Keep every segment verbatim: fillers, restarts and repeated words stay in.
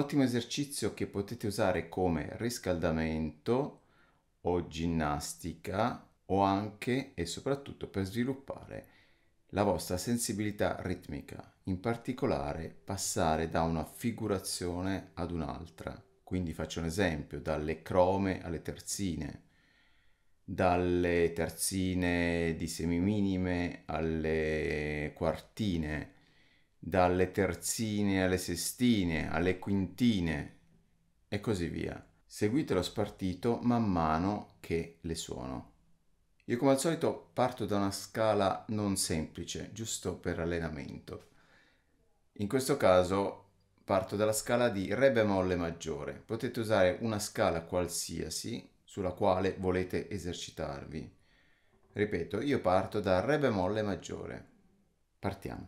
ottimo esercizio che potete usare come riscaldamento o ginnastica o anche e soprattutto per sviluppare la vostra sensibilità ritmica, in particolare passare da una figurazione ad un'altra. Quindi faccio un esempio, dalle crome alle terzine, dalle terzine di semiminime alle quartine, dalle terzine alle sestine, alle quintine e così via. Seguite lo spartito man mano che le suono. Io come al solito parto da una scala non semplice, giusto per allenamento. In questo caso parto dalla scala di Re bemolle maggiore. Potete usare una scala qualsiasi sulla quale volete esercitarvi. Ripeto, io parto da Re bemolle maggiore. Partiamo.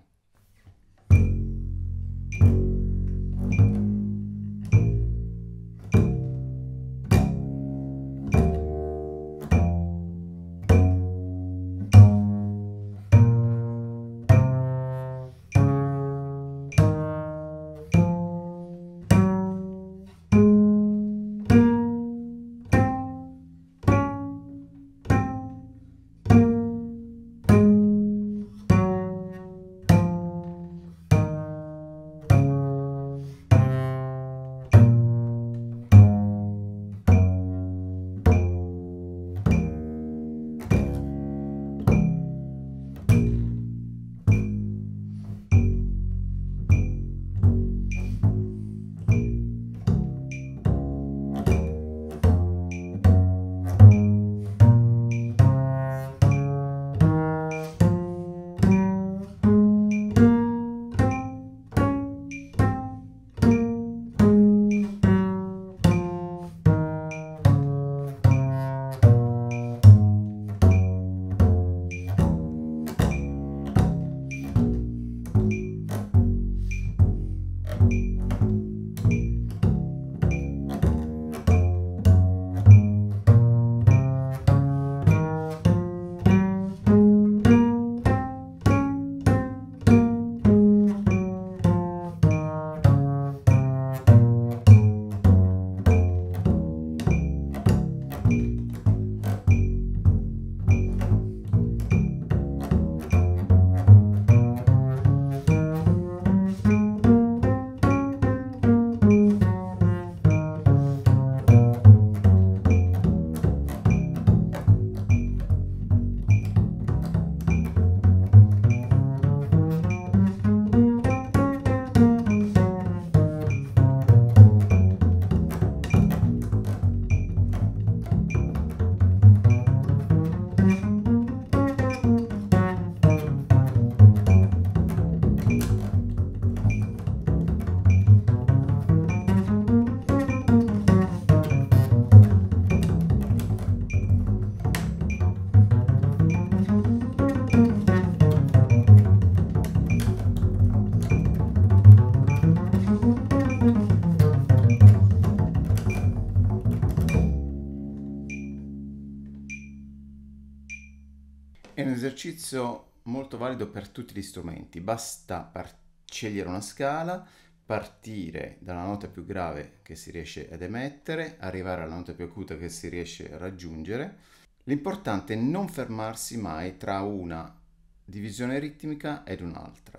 È un esercizio molto valido per tutti gli strumenti, basta par- scegliere una scala, partire dalla nota più grave che si riesce ad emettere, arrivare alla nota più acuta che si riesce a raggiungere. L'importante è non fermarsi mai tra una divisione ritmica ed un'altra.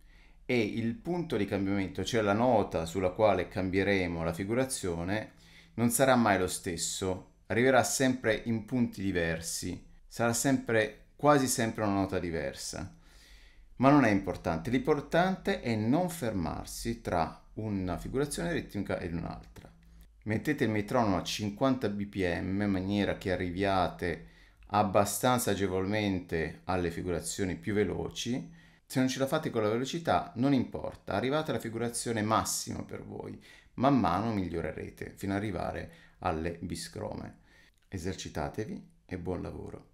E il punto di cambiamento, cioè la nota sulla quale cambieremo la figurazione, non sarà mai lo stesso, arriverà sempre in punti diversi, sarà sempre quasi sempre una nota diversa, ma non è importante. L'importante è non fermarsi tra una figurazione ritmica ed un'altra. Mettete il metronomo a cinquanta bpm in maniera che arriviate abbastanza agevolmente alle figurazioni più veloci. Se non ce la fate con la velocità, non importa, arrivate alla figurazione massima per voi, man mano migliorerete fino ad arrivare alle biscrome. Esercitatevi e buon lavoro.